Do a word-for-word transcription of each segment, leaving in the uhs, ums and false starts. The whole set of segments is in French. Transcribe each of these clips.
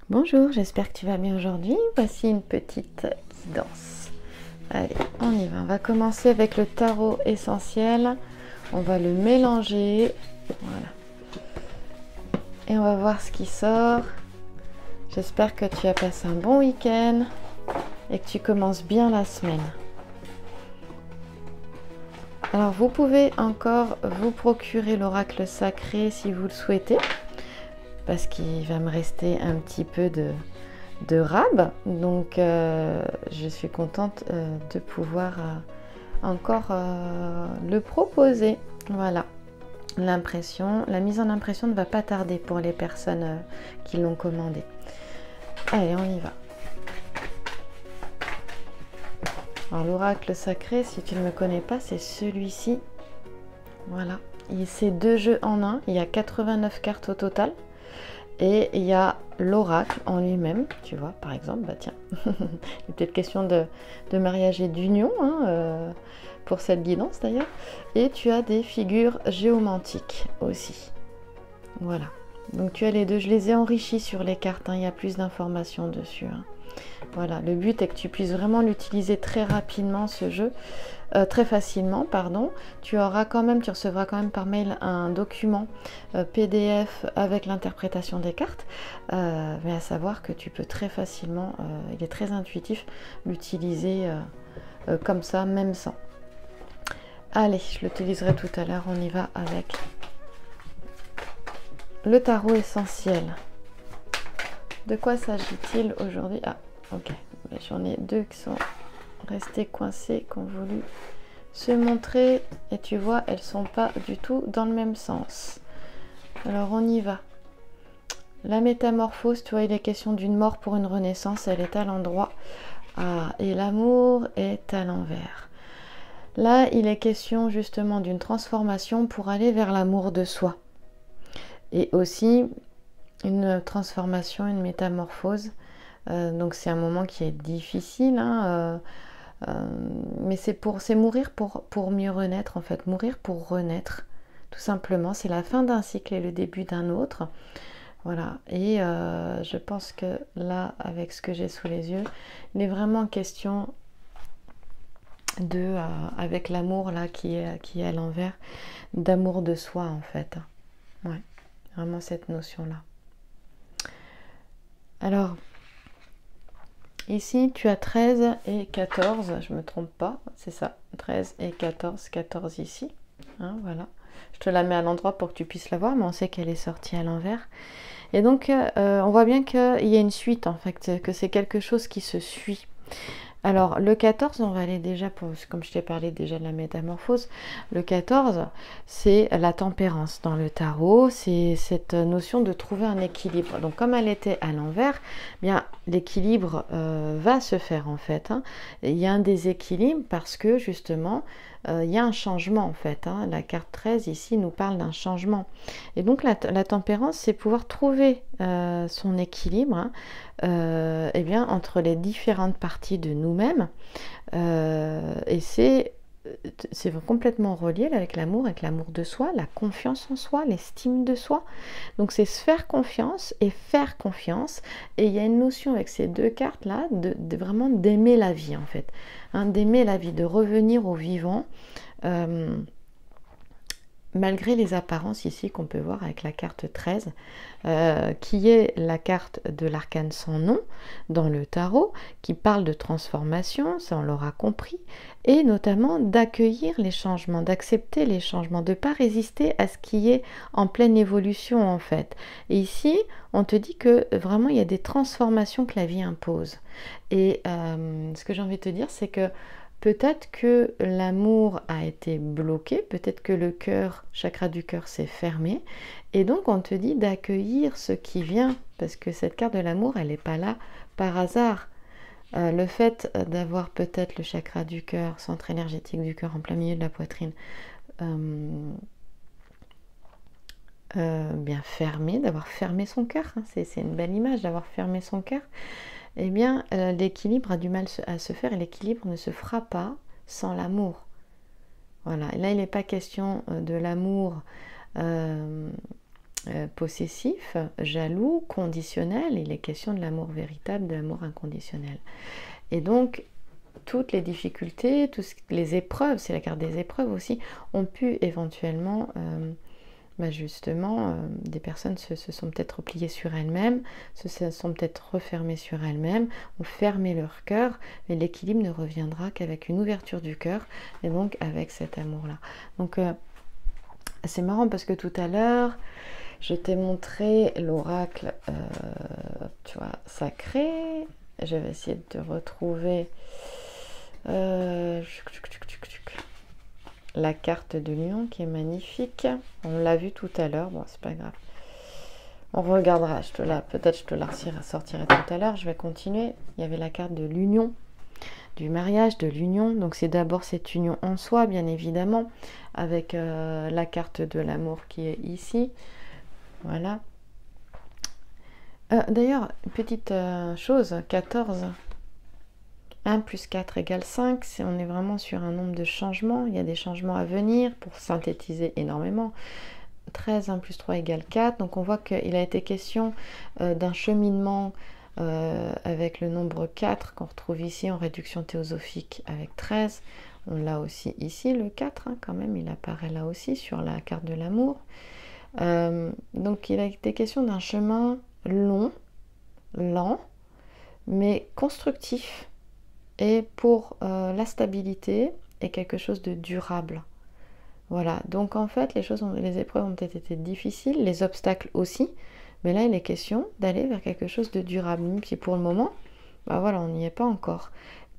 Bonjour, j'espère que tu vas bien aujourd'hui. Voici une petite guidance. Allez, on y va. On va commencer avec le tarot essentiel. On va le mélanger. Voilà. Et on va voir ce qui sort. J'espère que tu as passé un bon week-end et que tu commences bien la semaine. Alors, vous pouvez encore vous procurer l'oracle sacré si vous le souhaitez, parce qu'il va me rester un petit peu de, de rab, donc euh, je suis contente euh, de pouvoir euh, encore euh, le proposer. Voilà, l'impression, la mise en impression ne va pas tarder pour les personnes euh, qui l'ont commandé. Allez, on y va. Alors l'oracle sacré, si tu ne me connais pas, c'est celui-ci. Voilà, c'est deux jeux en un, il y a quatre-vingt-neuf cartes au total. Et il y a l'oracle en lui-même, tu vois, par exemple, bah tiens, il est peut-être question de, de mariage et d'union, hein, euh, pour cette guidance d'ailleurs. Et tu as des figures géomantiques aussi. Voilà, donc tu as les deux, je les ai enrichis sur les cartes, hein, il y a plus d'informations dessus. Hein. Voilà, le but est que tu puisses vraiment l'utiliser très rapidement, ce jeu. Euh, très facilement, pardon. Tu auras quand même, tu recevras quand même par mail un document euh, P D F avec l'interprétation des cartes, euh, mais à savoir que tu peux très facilement, euh, il est très intuitif, l'utiliser euh, euh, comme ça, même sans. Allez, je l'utiliserai tout à l'heure, on y va avec le tarot essentiel. De quoi s'agit-il aujourd'hui? Ah, ok, j'en ai deux qui sont restés coincés, qui ont voulu se montrer, et tu vois, elles sont pas du tout dans le même sens. Alors on y va. La métamorphose, tu vois, il est question d'une mort pour une renaissance, elle est à l'endroit. Ah, et l'amour est à l'envers. Là, il est question justement d'une transformation pour aller vers l'amour de soi. Et aussi une transformation, une métamorphose. Euh, donc c'est un moment qui est difficile, hein, euh, Euh, mais c'est pour c'est mourir pour, pour mieux renaître en fait, mourir pour renaître, tout simplement. C'est la fin d'un cycle et le début d'un autre. Voilà, et euh, je pense que là, avec ce que j'ai sous les yeux, il est vraiment question de, euh, avec l'amour là qui est, qui est à l'envers, d'amour de soi en fait. Ouais, vraiment cette notion-là. Alors, ici, tu as treize et quatorze, je ne me trompe pas, c'est ça, treize et quatorze, quatorze ici, hein, voilà. Je te la mets à l'endroit pour que tu puisses la voir, mais on sait qu'elle est sortie à l'envers. Et donc, euh, on voit bien qu'il y a une suite, en fait, que c'est quelque chose qui se suit. Alors, le quatorze, on va aller déjà, pour, comme je t'ai parlé déjà de la métamorphose, le quatorze, c'est la tempérance dans le tarot, c'est cette notion de trouver un équilibre. Donc, comme elle était à l'envers, bien l'équilibre euh, va se faire en fait. Hein. Il y a un déséquilibre parce que justement, euh, il y a un changement en fait. Hein. La carte treize ici nous parle d'un changement. Et donc, la, la tempérance, c'est pouvoir trouver euh, son équilibre, hein, euh, eh bien, entre les différentes parties de nous-mêmes. Euh, et c'est c'est complètement relié avec l'amour, avec l'amour de soi, la confiance en soi, l'estime de soi. Donc c'est se faire confiance et faire confiance. Et il y a une notion avec ces deux cartes-là de, de vraiment d'aimer la vie en fait. Hein, d'aimer la vie, de revenir au vivant. Euh, malgré les apparences ici qu'on peut voir avec la carte treize, euh, qui est la carte de l'arcane sans nom dans le tarot, qui parle de transformation, ça on l'aura compris, et notamment d'accueillir les changements, d'accepter les changements, de ne pas résister à ce qui est en pleine évolution en fait. Et ici, on te dit que vraiment il y a des transformations que la vie impose. Et euh, ce que j'ai envie de te dire, c'est que peut-être que l'amour a été bloqué, peut-être que le cœur, chakra du cœur s'est fermé, et donc on te dit d'accueillir ce qui vient, parce que cette carte de l'amour, elle n'est pas là par hasard. Euh, le fait d'avoir peut-être le chakra du cœur, centre énergétique du cœur en plein milieu de la poitrine, euh, euh, bien fermé, d'avoir fermé son cœur, hein, c'est, c'est une belle image d'avoir fermé son cœur, eh bien, euh, l'équilibre a du mal à se faire et l'équilibre ne se fera pas sans l'amour. Voilà, et là, il n'est pas question de l'amour euh, euh, possessif, jaloux, conditionnel. Il est question de l'amour véritable, de l'amour inconditionnel. Et donc, toutes les difficultés, toutes les épreuves, c'est la carte des épreuves aussi, ont pu éventuellement, euh, bah justement, euh, des personnes se, se sont peut-être repliées sur elles-mêmes, se, se sont peut-être refermées sur elles-mêmes, ont fermé leur cœur, mais l'équilibre ne reviendra qu'avec une ouverture du cœur, et donc avec cet amour-là. Donc, euh, c'est marrant parce que tout à l'heure, je t'ai montré l'oracle, euh, tu vois, sacré. Je vais essayer de te retrouver euh, la carte de lion qui est magnifique. On l'a vu tout à l'heure, bon c'est pas grave. On regardera, je te la, peut-être je te la sortirai tout à l'heure. Je vais continuer. Il y avait la carte de l'union, du mariage, de l'union. Donc c'est d'abord cette union en soi, bien évidemment, avec euh, la carte de l'amour qui est ici. Voilà. Euh, D'ailleurs, petite euh, chose, quatorze. un plus quatre égale cinq, on est vraiment sur un nombre de changements, il y a des changements à venir pour synthétiser énormément. treize, un plus trois égale quatre, donc on voit qu'il a été question euh, d'un cheminement euh, avec le nombre quatre qu'on retrouve ici en réduction théosophique avec treize. On l'a aussi ici, le quatre, hein, quand même, il apparaît là aussi sur la carte de l'amour. Euh, donc il a été question d'un chemin long, lent, mais constructif, et pour euh, la stabilité et quelque chose de durable. Voilà, donc en fait les choses ont, les épreuves ont peut-être été difficiles, les obstacles aussi, mais là il est question d'aller vers quelque chose de durable, même si pour le moment, bah voilà, on n'y est pas encore.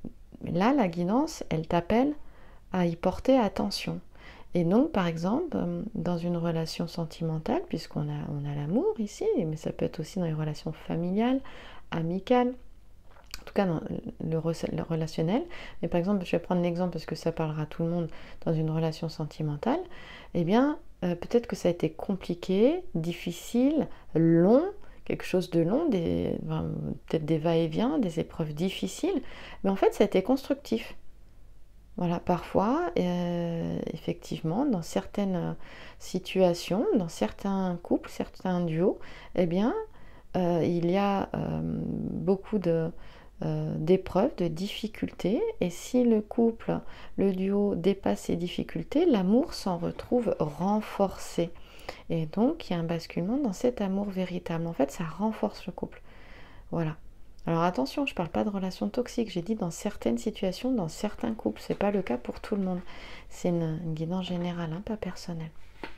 Là la guidance, elle t'appelle à y porter attention. Et donc par exemple, dans une relation sentimentale, puisqu'on a, on a l'amour ici, mais ça peut être aussi dans les relations familiales, amicales, en tout cas dans le, le relationnel, mais par exemple je vais prendre l'exemple parce que ça parlera à tout le monde dans une relation sentimentale, eh bien euh, peut-être que ça a été compliqué, difficile, long, quelque chose de long, enfin, peut-être des va-et-vient, des épreuves difficiles, mais en fait ça a été constructif. Voilà, parfois, euh, effectivement, dans certaines situations, dans certains couples, certains duos, eh bien, euh, il y a euh, beaucoup de Euh, d'épreuves, de difficultés, et si le couple, le duo dépasse ces difficultés, l'amour s'en retrouve renforcé, et donc il y a un basculement dans cet amour véritable. En fait ça renforce le couple. Voilà. Alors attention, je ne parle pas de relations toxiques, j'ai dit dans certaines situations, dans certains couples, c'est pas le cas pour tout le monde, c'est une, une guidance générale, hein, pas personnelle.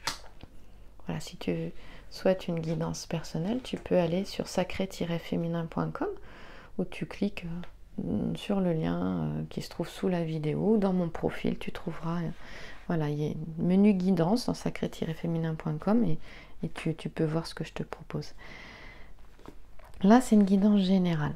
Voilà, si tu souhaites une guidance personnelle, tu peux aller sur sacré tiret féminin point com, où tu cliques euh, sur le lien euh, qui se trouve sous la vidéo. Dans mon profil, tu trouveras, euh, voilà, il y a un menu guidance dans sacré tiret féminin point com, et, et tu, tu peux voir ce que je te propose. Là, c'est une guidance générale.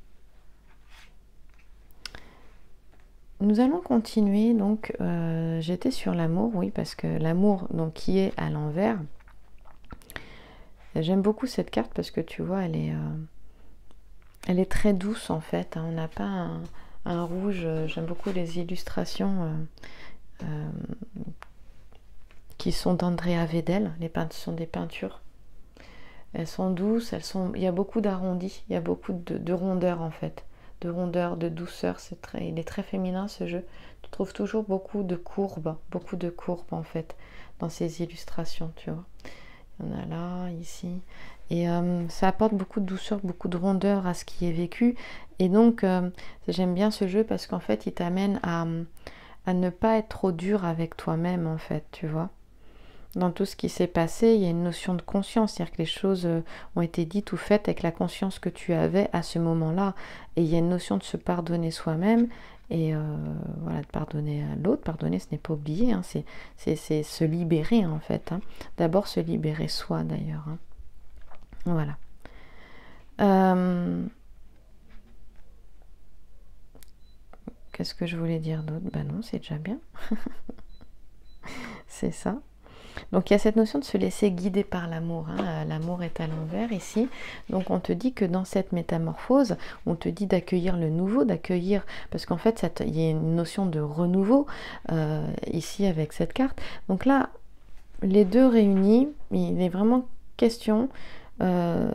Nous allons continuer, donc euh, j'étais sur l'amour, oui, parce que l'amour, donc qui est à l'envers, j'aime beaucoup cette carte parce que tu vois, elle est... Euh, Elle est très douce en fait, hein. On n'a pas un, un rouge, j'aime beaucoup les illustrations euh, euh, qui sont d'Andrea Vedel, les peintures sont des peintures. Elles sont douces, elles sont, il y a beaucoup d'arrondis, il y a beaucoup de, de rondeur en fait, de rondeur, de douceur, c'est très, il est très féminin ce jeu. Tu trouves toujours beaucoup de courbes, beaucoup de courbes en fait, dans ces illustrations, tu vois. Il y en a là, ici... Et euh, ça apporte beaucoup de douceur, beaucoup de rondeur à ce qui est vécu. Et donc, euh, j'aime bien ce jeu parce qu'en fait, il t'amène à, à ne pas être trop dur avec toi-même, en fait, tu vois. Dans tout ce qui s'est passé, il y a une notion de conscience, c'est-à-dire que les choses ont été dites ou faites avec la conscience que tu avais à ce moment-là. Et il y a une notion de se pardonner soi-même et euh, voilà, de pardonner à l'autre. Pardonner, ce n'est pas oublier, hein, c'est, c'est, c'est se libérer, en fait. Hein. D'abord, se libérer soi, d'ailleurs, hein. Voilà. Euh, Qu'est-ce que je voulais dire d'autre? Ben non, c'est déjà bien. C'est ça. Donc il y a cette notion de se laisser guider par l'amour. Hein. L'amour est à l'envers ici. Donc on te dit que dans cette métamorphose, on te dit d'accueillir le nouveau, d'accueillir, parce qu'en fait, ça te, il y a une notion de renouveau euh, ici avec cette carte. Donc là, les deux réunis, il est vraiment question euh,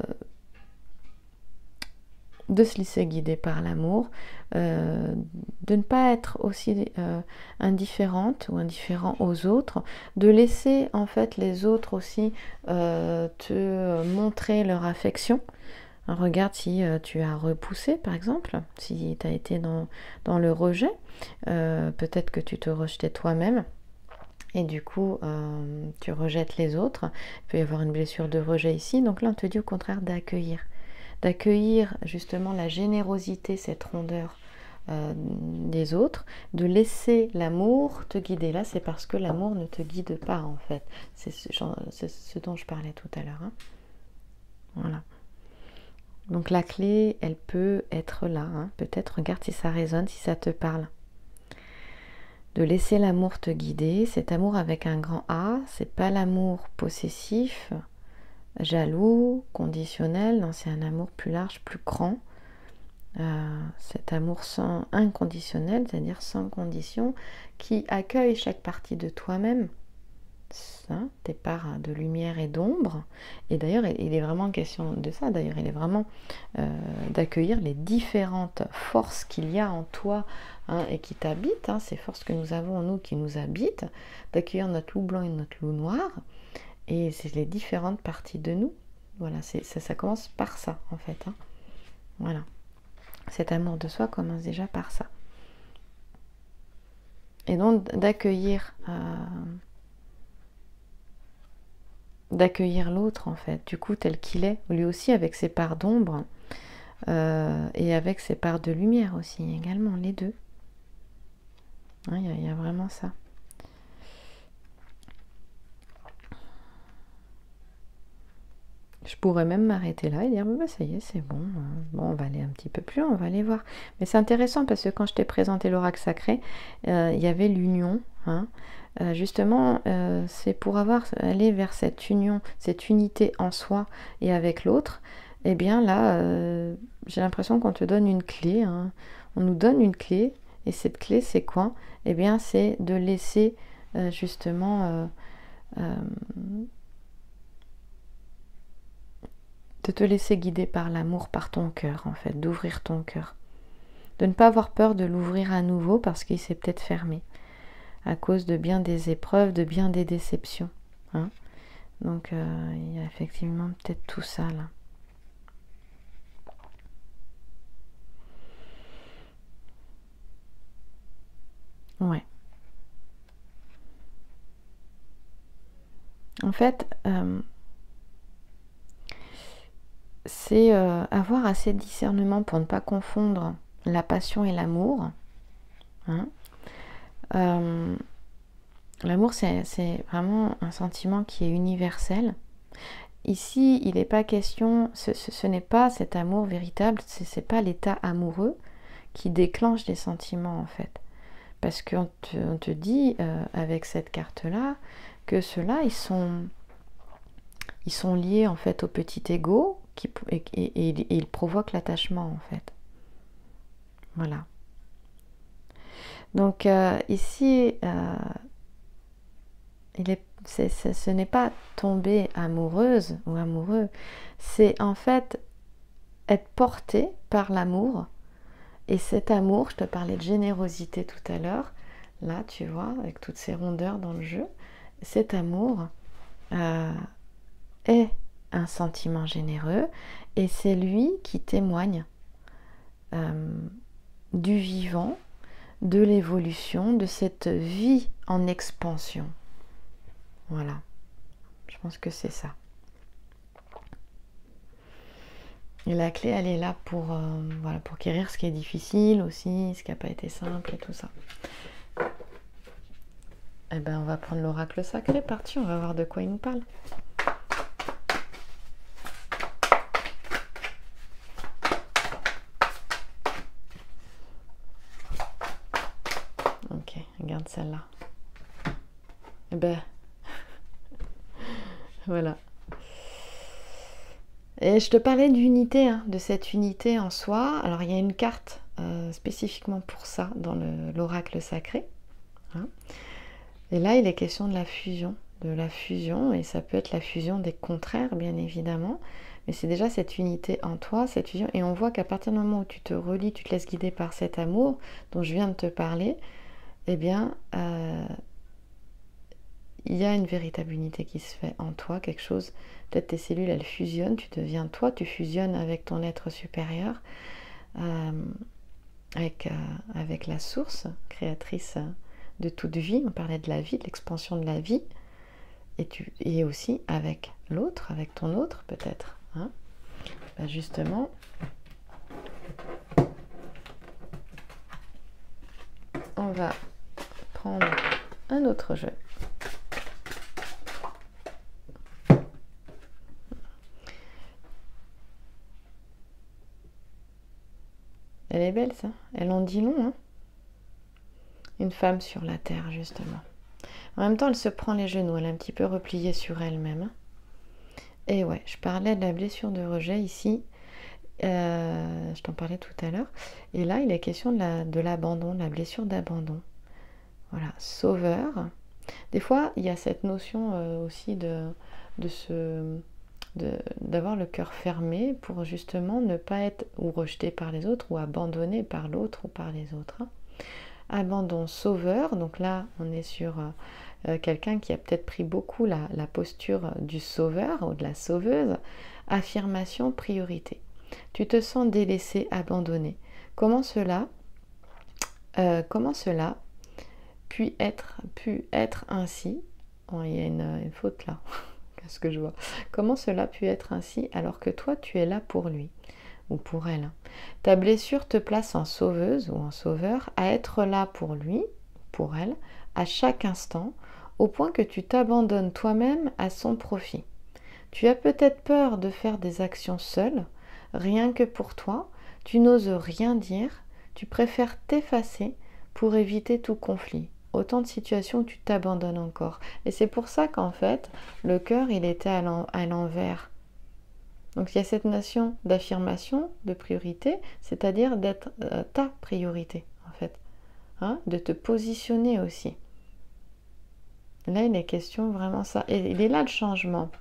de se laisser guider par l'amour, euh, de ne pas être aussi euh, indifférente ou indifférent aux autres, de laisser en fait les autres aussi euh, te montrer leur affection. Regarde si euh, tu as repoussé par exemple, si tu as été dans, dans le rejet, euh, peut-être que tu te rejetais toi-même. Et du coup, euh, tu rejettes les autres. Il peut y avoir une blessure de rejet ici. Donc là, on te dit au contraire d'accueillir. D'accueillir justement la générosité, cette rondeur euh, des autres, de laisser l'amour te guider. Là, c'est parce que l'amour ne te guide pas, en fait. C'est ce, ce dont je parlais tout à l'heure. Hein. Voilà. Donc la clé, elle peut être là. Hein. Peut-être, regarde si ça résonne, si ça te parle. De laisser l'amour te guider. Cet amour avec un grand A, c'est pas l'amour possessif, jaloux, conditionnel. Non, c'est un amour plus large, plus grand. Euh, cet amour sans inconditionnel, c'est-à-dire sans condition, qui accueille chaque partie de toi-même, hein, tes parts de lumière et d'ombre. Et d'ailleurs, il est vraiment question de ça. D'ailleurs, il est vraiment euh, d'accueillir les différentes forces qu'il y a en toi, hein, et qui t'habitent, hein, ces forces que nous avons en nous qui nous habitent, d'accueillir notre loup blanc et notre loup noir. Et c'est les différentes parties de nous. Voilà, c'est, ça, ça commence par ça, en fait. Hein. Voilà. Cet amour de soi commence déjà par ça. Et donc, d'accueillir... Euh, d'accueillir l'autre en fait, du coup tel qu'il est, lui aussi avec ses parts d'ombre euh, et avec ses parts de lumière aussi également, les deux. Il hein, y, y a vraiment ça. Je pourrais même m'arrêter là et dire bah, ça y est, c'est bon. Bon, on va aller un petit peu plus loin, on va aller voir. Mais c'est intéressant parce que quand je t'ai présenté l'oracle sacré, euh, il y avait l'union, hein. Euh, justement, euh, c'est pour avoir aller vers cette union, cette unité en soi et avec l'autre. Et eh bien là, euh, j'ai l'impression qu'on te donne une clé. Hein. On nous donne une clé. Et cette clé, c'est quoi? Eh bien, c'est de laisser euh, justement... Euh, euh, de te laisser guider par l'amour, par ton cœur, en fait, d'ouvrir ton cœur. De ne pas avoir peur de l'ouvrir à nouveau parce qu'il s'est peut-être fermé. À cause de bien des épreuves, de bien des déceptions. Hein. Donc, euh, il y a effectivement peut-être tout ça, là. Ouais. En fait, euh, c'est euh, avoir assez de discernement pour ne pas confondre la passion et l'amour. Hein. Euh, L'amour, c'est, c'est vraiment un sentiment qui est universel. Ici, il n'est pas question, ce, ce, ce n'est pas cet amour véritable, ce n'est pas l'état amoureux qui déclenche des sentiments en fait. Parce qu'on te, on te dit euh, avec cette carte-là que ceux-là, ils sont, ils sont liés en fait au petit ego qui, et, et, et, et ils provoquent l'attachement en fait. Voilà. Donc euh, ici, euh, il est, c'est, c'est, ce n'est pas tomber amoureuse ou amoureux, c'est en fait être porté par l'amour. Et cet amour, je te parlais de générosité tout à l'heure, là tu vois, avec toutes ces rondeurs dans le jeu, cet amour euh, est un sentiment généreux et c'est lui qui témoigne euh, du vivant, de l'évolution, de cette vie en expansion. Voilà, je pense que c'est ça. Et la clé, elle est là pour, euh, voilà, pour guérir ce qui est difficile aussi, ce qui n'a pas été simple et tout ça. Eh bien, on va prendre l'oracle sacré, parti, on va voir de quoi il nous parle. Ok, regarde celle-là. Eh ben, voilà. Et je te parlais d'unité, hein, de cette unité en soi. Alors, il y a une carte euh, spécifiquement pour ça dans le, l'oracle sacré. Hein. Et là, il est question de la fusion de la fusion, et ça peut être la fusion des contraires, bien évidemment, mais c'est déjà cette unité en toi, cette fusion, et on voit qu'à partir du moment où tu te relis, tu te laisses guider par cet amour dont je viens de te parler, eh bien, euh, il y a une véritable unité qui se fait en toi, quelque chose, peut-être tes cellules, elles fusionnent, tu deviens toi, tu fusionnes avec ton être supérieur, euh, avec, euh, avec la source créatrice de toute vie, on parlait de la vie, de l'expansion de la vie, et, tu, et aussi avec l'autre, avec ton autre peut-être. Hein, ben justement, on va prendre un autre jeu. Elle est belle, ça. Elle en dit long, hein. Une femme sur la terre, justement. En même temps, elle se prend les genoux. Elle est un petit peu repliée sur elle-même. Hein. Et ouais, je parlais de la blessure de rejet ici. Euh, je t'en parlais tout à l'heure. Et là, il est question de, la, de l'abandon, de la blessure d'abandon. Voilà, sauveur. Des fois, il y a cette notion euh, aussi de, de se... d'avoir le cœur fermé pour justement ne pas être ou rejeté par les autres ou abandonné par l'autre ou par les autres. Hein. Abandon sauveur, donc là on est sur euh, quelqu'un qui a peut-être pris beaucoup la, la posture du sauveur ou de la sauveuse. Affirmation, priorité. Tu te sens délaissé, abandonné. Comment cela, euh, comment cela puis être, pu être ainsi, oh, il y a une, une faute là, qu'est-ce que je vois, comment cela pu être ainsi alors que toi tu es là pour lui ou pour elle. Ta blessure te place en sauveuse ou en sauveur à être là pour lui, pour elle, à chaque instant, au point que tu t'abandonnes toi-même à son profit. Tu as peut-être peur de faire des actions seule, rien que pour toi, tu n'oses rien dire, tu préfères t'effacer pour éviter tout conflit. Autant de situations où tu t'abandonnes encore. Et c'est pour ça qu'en fait, le cœur, il était à l'envers. Donc il y a cette notion d'affirmation, de priorité, c'est-à-dire d'être euh, ta priorité, en fait. Hein, de te positionner aussi. Là, il est question vraiment ça. Et il est là le changement.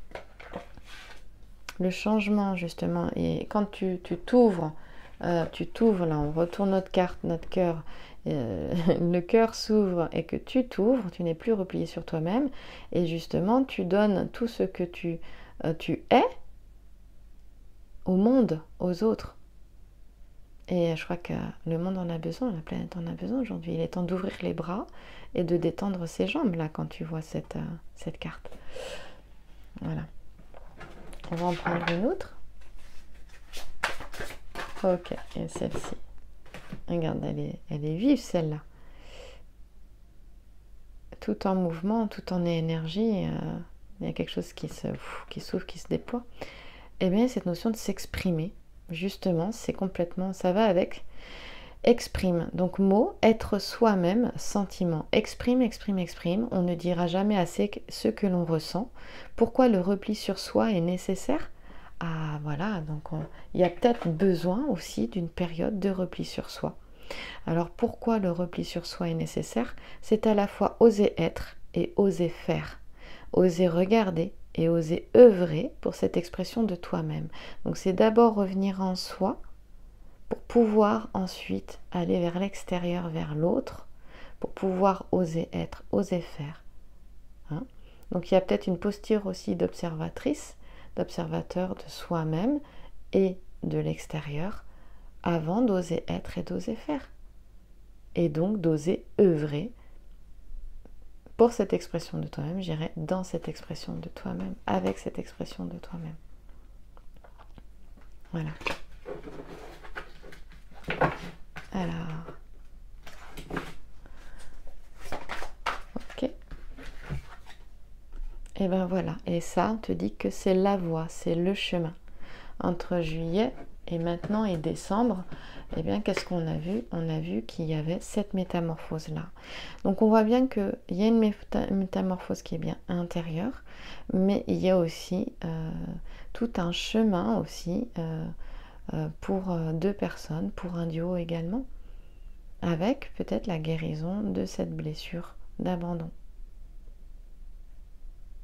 Le changement, justement. Et quand tu t'ouvres, euh, tu t'ouvres, là, on retourne notre carte, notre cœur, euh, le cœur s'ouvre et que tu t'ouvres, tu n'es plus replié sur toi-même, et justement, tu donnes tout ce que tu, euh, tu es au monde, aux autres. Et je crois que le monde en a besoin, la planète en a besoin aujourd'hui. Il est temps d'ouvrir les bras et de détendre ses jambes, là, quand tu vois cette, euh, cette carte. Voilà. On va en prendre une autre. Ok, et celle-ci. Regarde, elle est, elle est vive, celle-là. Tout en mouvement, tout en énergie, euh, il y a quelque chose qui se, qui s'ouvre, qui se déploie. Et bien, cette notion de s'exprimer, justement, c'est complètement, ça va avec exprime. Donc, mot, être soi-même, sentiment. Exprime, exprime, exprime. On ne dira jamais assez ce que l'on ressent. Pourquoi le repli sur soi est nécessaire ? Ah, voilà, donc on, il y a peut-être besoin aussi d'une période de repli sur soi. Alors, pourquoi le repli sur soi est nécessaire ? C'est à la fois oser être et oser faire. Oser regarder et oser œuvrer pour cette expression de toi-même. Donc c'est d'abord revenir en soi pour pouvoir ensuite aller vers l'extérieur, vers l'autre, pour pouvoir oser être, oser faire. Hein ? Donc il y a peut-être une posture aussi d'observatrice, d'observateur de soi-même et de l'extérieur, avant d'oser être et d'oser faire. Et donc d'oser œuvrer pour cette expression de toi-même, j'irai dans cette expression de toi-même, avec cette expression de toi-même. Voilà. Alors. Ok. Et ben voilà. Et ça, on te dit que c'est la voie, c'est le chemin. Entre juillet et maintenant et décembre, eh bien, qu'est-ce qu'on a vu ? On a vu qu'il y avait cette métamorphose-là. Donc, on voit bien qu'il y a une méta- métamorphose qui est bien intérieure, mais il y a aussi euh, tout un chemin aussi euh, euh, pour euh, deux personnes, pour un duo également, avec peut-être la guérison de cette blessure d'abandon.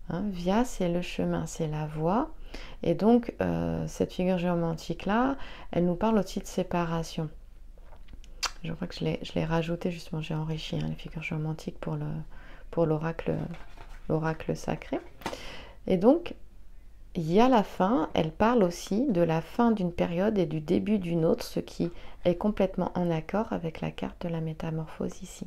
Hein, via, c'est le chemin, c'est la voie. Et donc, euh, cette figure géomantique-là, elle nous parle aussi de séparation. Je crois que je l'ai rajouté, justement, j'ai enrichi hein, les figures géomantiques pour le pour l'oracle l'oracle sacré. Et donc, il y a la fin, elle parle aussi de la fin d'une période et du début d'une autre, ce qui est complètement en accord avec la carte de la métamorphose ici.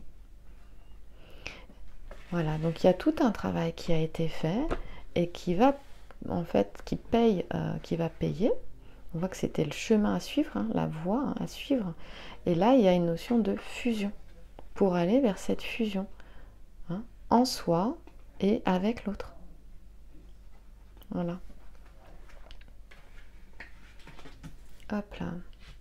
Voilà, donc il y a tout un travail qui a été fait et qui va, en fait, qui paye, euh, qui va payer. On voit que c'était le chemin à suivre, hein, la voie hein, à suivre. Et là, il y a une notion de fusion pour aller vers cette fusion hein, en soi et avec l'autre. Voilà. Hop là.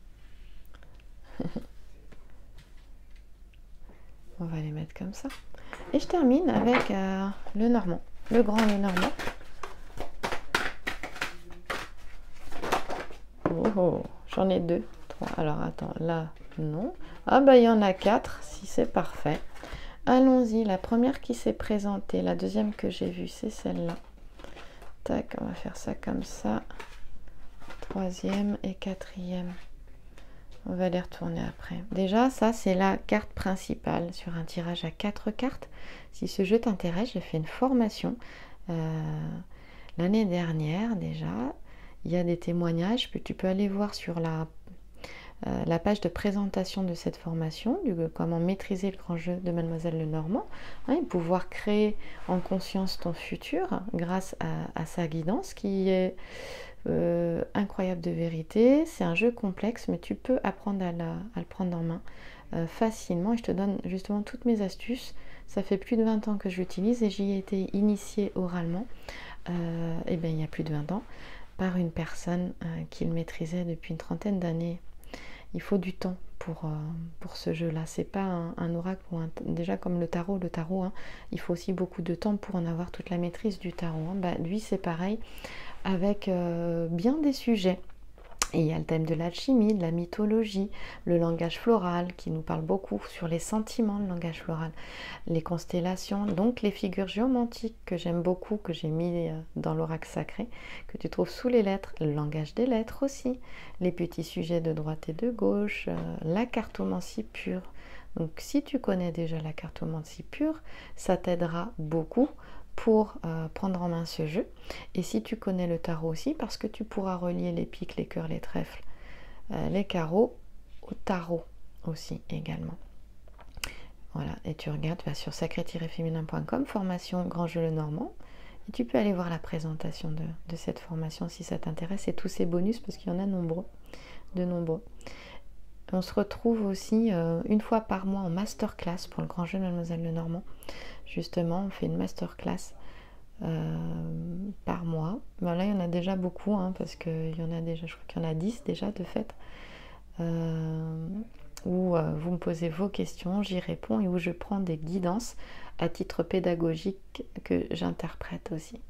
On va les mettre comme ça. Et je termine avec euh, le normand, le grand le normand. Oh, oh. J'en ai deux, trois. Alors attends, là, non. Ah bah il y en a quatre, si c'est parfait. Allons-y, la première qui s'est présentée, la deuxième que j'ai vue, c'est celle-là. Tac, on va faire ça comme ça. Troisième et quatrième. On va les retourner après. Déjà, ça, c'est la carte principale sur un tirage à quatre cartes. Si ce jeu t'intéresse, j'ai fait une formation euh, l'année dernière déjà. Il y a des témoignages que tu peux aller voir sur la, euh, la page de présentation de cette formation, du comment maîtriser le grand jeu de Mademoiselle Lenormand, hein, et pouvoir créer en conscience ton futur grâce à, à sa guidance qui est Euh, incroyable de vérité. C'est un jeu complexe, mais tu peux apprendre à, la, à le prendre en main euh, facilement. Et je te donne justement toutes mes astuces. Ça fait plus de vingt ans que je l'utilise et j'y ai été initiée oralement, euh, et bien il y a plus de vingt ans, par une personne euh, qui le maîtrisait depuis une trentaine d'années. Il faut du temps pour, euh, pour ce jeu-là. C'est pas un, un oracle ou un, déjà comme le tarot. Le tarot, hein, il faut aussi beaucoup de temps pour en avoir toute la maîtrise du tarot. Hein. Bah, lui, c'est pareil, avec euh, bien des sujets. Et il y a le thème de l'alchimie, de la mythologie, le langage floral qui nous parle beaucoup sur les sentiments, le langage floral, les constellations, donc les figures géomantiques que j'aime beaucoup, que j'ai mis dans l'oracle sacré, que tu trouves sous les lettres, le langage des lettres aussi, les petits sujets de droite et de gauche, euh, la cartomancie pure. Donc si tu connais déjà la cartomancie pure, ça t'aidera beaucoup pour euh, prendre en main ce jeu. Et si tu connais le tarot aussi, parce que tu pourras relier les piques, les cœurs, les trèfles, euh, les carreaux au tarot aussi également. Voilà, et tu regardes, vas sur sacré tiret féminin point com, formation Grand Jeu Le Normand, et tu peux aller voir la présentation de, de cette formation si ça t'intéresse, et tous ces bonus, parce qu'il y en a nombreux, de nombreux. On se retrouve aussi euh, une fois par mois en masterclass pour le Grand Jeu de Mademoiselle Lenormand. Justement, on fait une masterclass euh, par mois. Ben là, il y en a déjà beaucoup, hein, parce qu'il y en a déjà, je crois qu'il y en a dix déjà de fait, euh, où euh, vous me posez vos questions, j'y réponds et où je prends des guidances à titre pédagogique que j'interprète aussi.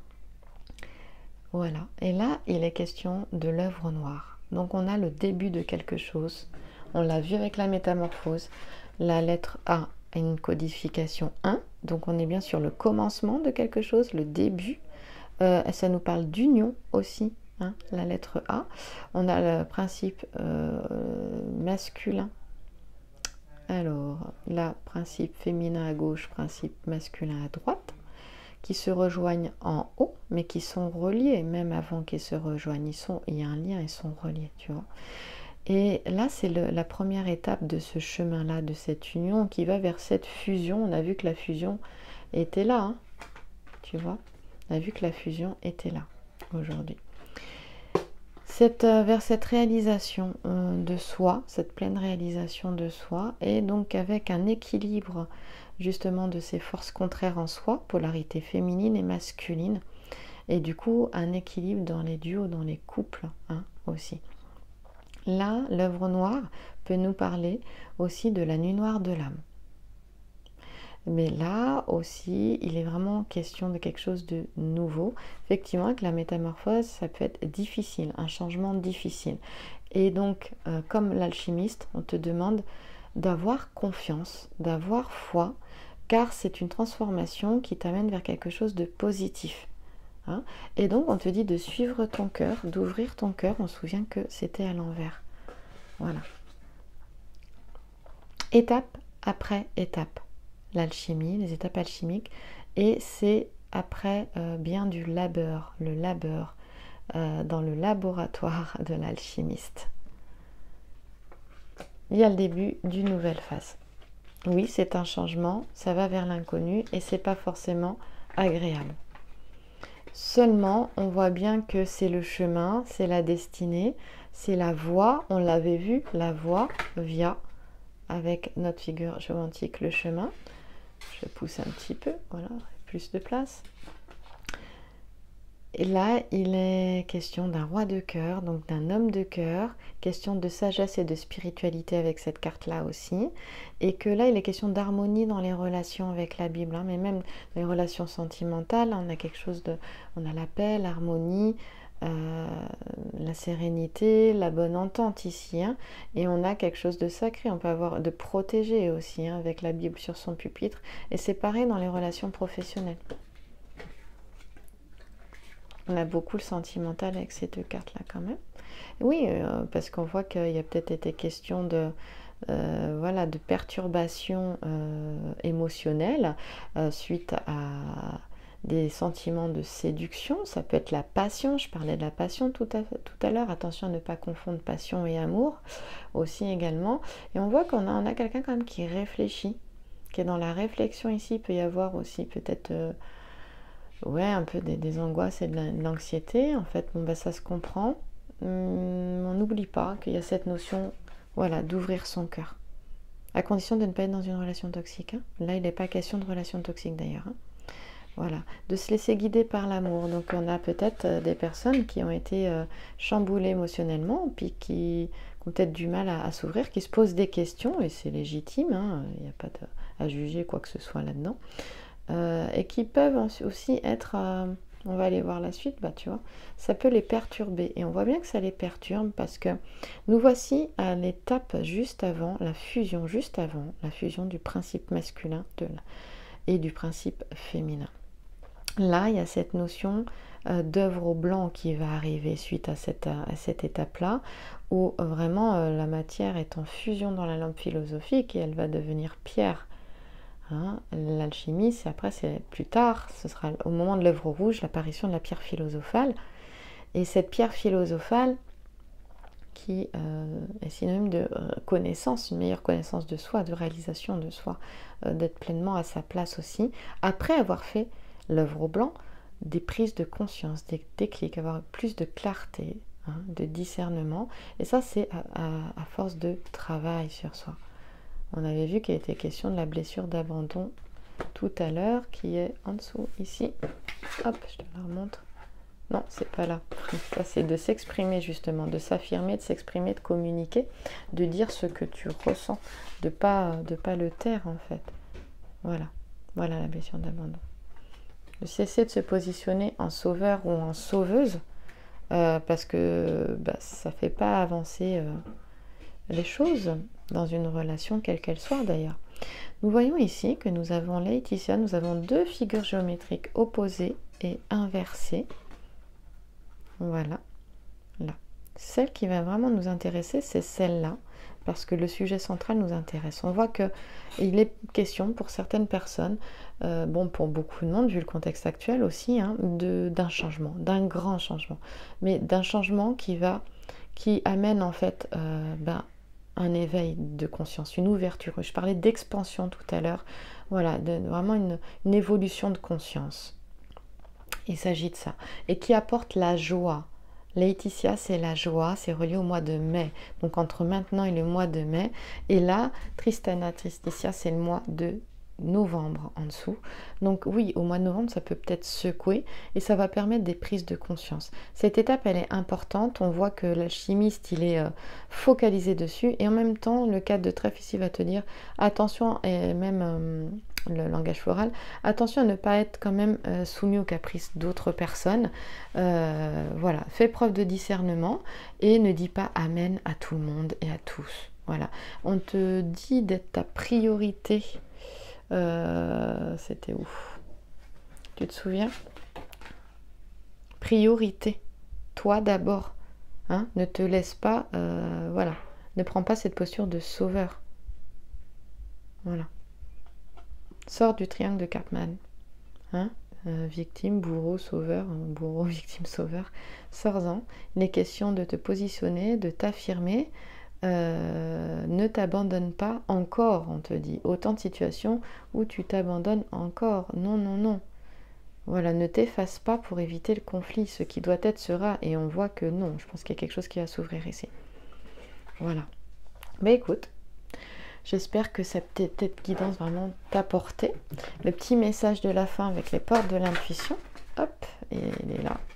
Voilà. Et là, il est question de l'œuvre noire. Donc, on a le début de quelque chose. On l'a vu avec la métamorphose. La lettre A a une codification un. Donc, on est bien sur le commencement de quelque chose, le début. Euh, ça nous parle d'union aussi, hein, la lettre A. On a le principe euh, masculin. Alors, là, principe féminin à gauche, principe masculin à droite, qui se rejoignent en haut, mais qui sont reliés, même avant qu'ils se rejoignent. Ils sont, il y a un lien, ils sont reliés, tu vois. Et là, c'est la première étape de ce chemin-là, de cette union qui va vers cette fusion. On a vu que la fusion était là, hein, tu vois. On a vu que la fusion était là, aujourd'hui. Cette, euh, vers cette réalisation euh, de soi, cette pleine réalisation de soi, et donc avec un équilibre justement de ces forces contraires en soi, polarité féminine et masculine, et du coup un équilibre dans les duos, dans les couples, hein, aussi. Là, l'œuvre noire peut nous parler aussi de la nuit noire de l'âme. Mais là aussi, il est vraiment question de quelque chose de nouveau. Effectivement, avec la métamorphose, ça peut être difficile, un changement difficile. Et donc, euh, comme l'alchimiste, on te demande d'avoir confiance, d'avoir foi, car c'est une transformation qui t'amène vers quelque chose de positif. Hein. Et donc on te dit de suivre ton cœur, d'ouvrir ton cœur. On se souvient que c'était à l'envers. Voilà. Étape après étape. L'alchimie, les étapes alchimiques. Et c'est après euh, bien du labeur, le labeur euh, dans le laboratoire de l'alchimiste. Il y a le début d'une nouvelle phase. Oui, c'est un changement, ça va vers l'inconnu et c'est pas forcément agréable. Seulement, on voit bien que c'est le chemin, c'est la destinée, c'est la voie, on l'avait vu, la voie via, avec notre figure géomantique, le chemin. Je pousse un petit peu, voilà, plus de place. Et là, il est question d'un roi de cœur, donc d'un homme de cœur, question de sagesse et de spiritualité avec cette carte-là aussi. Et que là, il est question d'harmonie dans les relations avec la Bible, hein, mais même dans les relations sentimentales, on a quelque chose de... On a la paix, l'harmonie, euh, la sérénité, la bonne entente ici. Hein, et on a quelque chose de sacré, on peut avoir de protégé aussi, hein, avec la Bible sur son pupitre. Et c'est pareil dans les relations professionnelles. On a beaucoup le sentimental avec ces deux cartes-là quand même. Oui, euh, parce qu'on voit qu'il y a peut-être été question de, euh, voilà, de perturbations euh, émotionnelles euh, suite à des sentiments de séduction. Ça peut être la passion, je parlais de la passion tout à, tout à l'heure. Attention à ne pas confondre passion et amour aussi également. Et on voit qu'on a, on a quelqu'un quand même qui réfléchit, qui est dans la réflexion ici. Il peut y avoir aussi peut-être... Euh, ouais, un peu des, des angoisses et de l'anxiété. En fait, bon, bah, ça se comprend. Hum, on n'oublie pas qu'il y a cette notion, voilà, d'ouvrir son cœur. À condition de ne pas être dans une relation toxique. Hein. Là, il n'est pas question de relation toxique d'ailleurs. Hein. Voilà, de se laisser guider par l'amour. Donc, on a peut-être euh, des personnes qui ont été euh, chamboulées émotionnellement, puis qui, qui ont peut-être du mal à, à s'ouvrir, qui se posent des questions, et c'est légitime. Hein. Il n'y a pas de, à juger quoi que ce soit là-dedans. Euh, et qui peuvent aussi être, euh, on va aller voir la suite, bah tu vois, ça peut les perturber. Et on voit bien que ça les perturbe parce que nous voici à l'étape juste avant, la fusion, juste avant, la fusion du principe masculin de la, et du principe féminin. Là, il y a cette notion euh, d'œuvre au blanc qui va arriver suite à cette, à cette étape-là, où euh, vraiment euh, la matière est en fusion dans la lampe philosophique et elle va devenir pierre. Hein, l'alchimie, c'est après, c'est plus tard, ce sera au moment de l'œuvre rouge, l'apparition de la pierre philosophale. Et cette pierre philosophale, qui euh, est synonyme de connaissance, une meilleure connaissance de soi, de réalisation de soi, euh, d'être pleinement à sa place aussi, après avoir fait l'œuvre au blanc, des prises de conscience, des déclics, avoir plus de clarté, hein, de discernement. Et ça, c'est à, à, à force de travail sur soi. On avait vu qu'il était question de la blessure d'abandon tout à l'heure, qui est en dessous, ici. Hop, je te la remontre. Non, c'est pas là. Ça, c'est de s'exprimer justement, de s'affirmer, de s'exprimer, de communiquer, de dire ce que tu ressens, de pas, de pas le taire en fait. Voilà, voilà la blessure d'abandon. De cesser de se positionner en sauveur ou en sauveuse, euh, parce que bah, ça fait pas avancer euh, les choses dans une relation quelle qu'elle soit d'ailleurs. Nous voyons ici que nous avons Laetitia, nous avons deux figures géométriques opposées et inversées. Voilà, là. Celle qui va vraiment nous intéresser, c'est celle-là, parce que le sujet central nous intéresse. On voit qu'il est question pour certaines personnes, euh, bon pour beaucoup de monde, vu le contexte actuel aussi, hein, d'un changement, d'un grand changement, mais d'un changement qui va, qui amène en fait euh, ben, un éveil de conscience, une ouverture. Je parlais d'expansion tout à l'heure, voilà, de, vraiment une, une évolution de conscience. Il s'agit de ça. Et qui apporte la joie. Laetitia, c'est la joie, c'est relié au mois de mai. Donc entre maintenant et le mois de mai. Et là, Tristana, Tristitia, c'est le mois de novembre en dessous. Donc oui, au mois de novembre, ça peut peut-être secouer et ça va permettre des prises de conscience. Cette étape, elle est importante. On voit que l'alchimiste, il est euh, focalisé dessus et en même temps, le cadre de trèfle ici va te dire attention, et même euh, le langage floral, attention à ne pas être quand même euh, soumis aux caprices d'autres personnes. Euh, voilà, fais preuve de discernement et ne dis pas amen à tout le monde et à tous. Voilà, on te dit d'être ta priorité Euh, C'était où? Tu te souviens? Priorité. Toi d'abord. Hein, ne te laisse pas, euh, voilà, ne prends pas cette posture de sauveur. Voilà. Sors du triangle de Karpman. Hein, euh, victime, bourreau, sauveur, hein, bourreau, victime, sauveur. Sors-en. Il est question de te positionner, de t'affirmer. Euh, ne t'abandonne pas encore, on te dit. Autant de situations où tu t'abandonnes encore. Non, non, non. Voilà, ne t'efface pas pour éviter le conflit. Ce qui doit être sera, et on voit que non. Je pense qu'il y a quelque chose qui va s'ouvrir ici. Voilà. Mais écoute, j'espère que cette petite guidance vraiment t'a porté. Le petit message de la fin avec les portes de l'intuition. Hop, et il est là.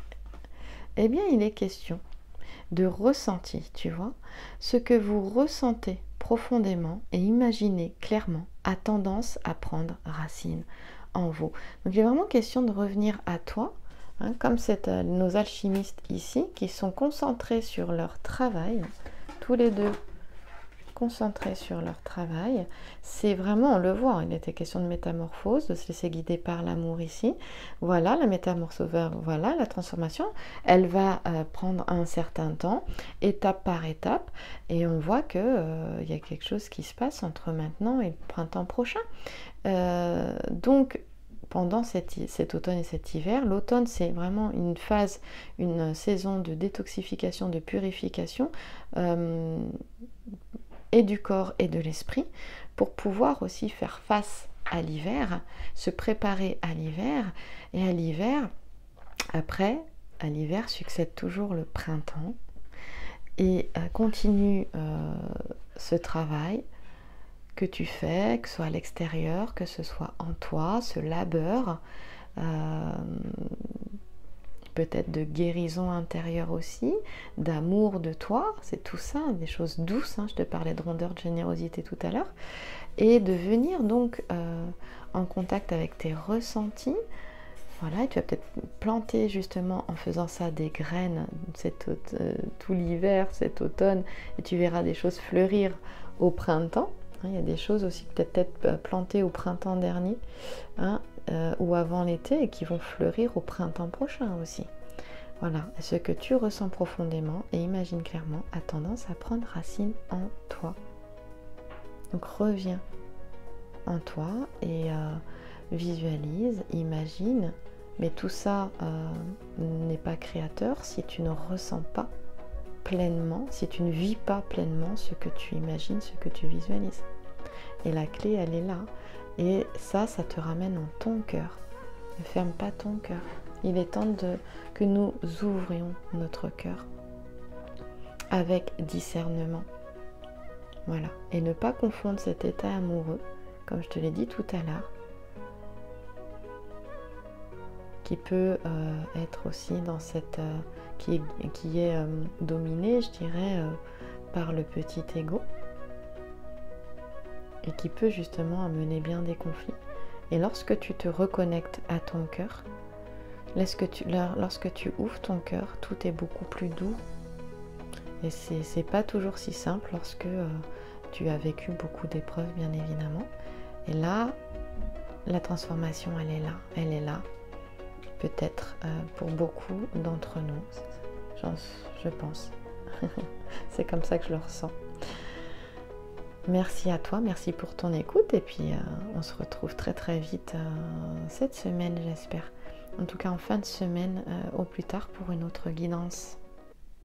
Eh bien, il est question de ressenti, tu vois. Ce que vous ressentez profondément et imaginez clairement a tendance à prendre racine en vous. Donc, il est vraiment question de revenir à toi, hein, comme c'est euh, nos alchimistes ici qui sont concentrés sur leur travail, tous les deux concentrés sur leur travail. C'est vraiment, on le voit, il était question de métamorphose, de se laisser guider par l'amour ici. Voilà, la métamorphose, voilà, la transformation, elle va euh, prendre un certain temps, étape par étape, et on voit qu'il euh, y a quelque chose qui se passe entre maintenant et le printemps prochain. Euh, donc, pendant cet, cet automne et cet hiver, l'automne c'est vraiment une phase, une saison de détoxification, de purification, euh, et du corps et de l'esprit, pour pouvoir aussi faire face à l'hiver, se préparer à l'hiver, et à l'hiver, après, à l'hiver succède toujours le printemps, et euh, continue euh, ce travail que tu fais, que ce soit à l'extérieur, que ce soit en toi, ce labeur, euh, peut-être de guérison intérieure aussi, d'amour de toi, c'est tout ça, des choses douces, hein, je te parlais de rondeur, de générosité tout à l'heure, et de venir donc euh, en contact avec tes ressentis, voilà, et tu vas peut-être planter justement en faisant ça des graines cet, euh, tout l'hiver, cet automne, et tu verras des choses fleurir au printemps. Il y a des choses aussi que tu as peut-être plantées au printemps dernier, hein, euh, ou avant l'été, et qui vont fleurir au printemps prochain aussi. Voilà, ce que tu ressens profondément et imagine clairement a tendance à prendre racine en toi. Donc reviens en toi et euh, visualise, imagine, mais tout ça euh, n'est pas créateur si tu ne ressens pas pleinement, si tu ne vis pas pleinement ce que tu imagines, ce que tu visualises. Et la clé, elle est là. Et ça, ça te ramène en ton cœur. Ne ferme pas ton cœur. Il est temps de, que nous ouvrions notre cœur avec discernement. Voilà. Et ne pas confondre cet état amoureux, comme je te l'ai dit tout à l'heure, qui peut euh, être aussi dans cette... Euh, qui est, qui est euh, dominé, je dirais, euh, par le petit ego, et qui peut justement amener bien des conflits. Et lorsque tu te reconnectes à ton cœur, lorsque tu, lorsque tu ouvres ton cœur, tout est beaucoup plus doux. Et c'est, c'est pas toujours si simple lorsque euh, tu as vécu beaucoup d'épreuves, bien évidemment. Et là, la transformation, elle est là, elle est là. Peut-être euh, pour beaucoup d'entre nous, je pense. C'est comme ça que je le ressens. Merci à toi, merci pour ton écoute, et puis euh, on se retrouve très très vite euh, cette semaine, j'espère. En tout cas en fin de semaine, euh, au plus tard pour une autre guidance.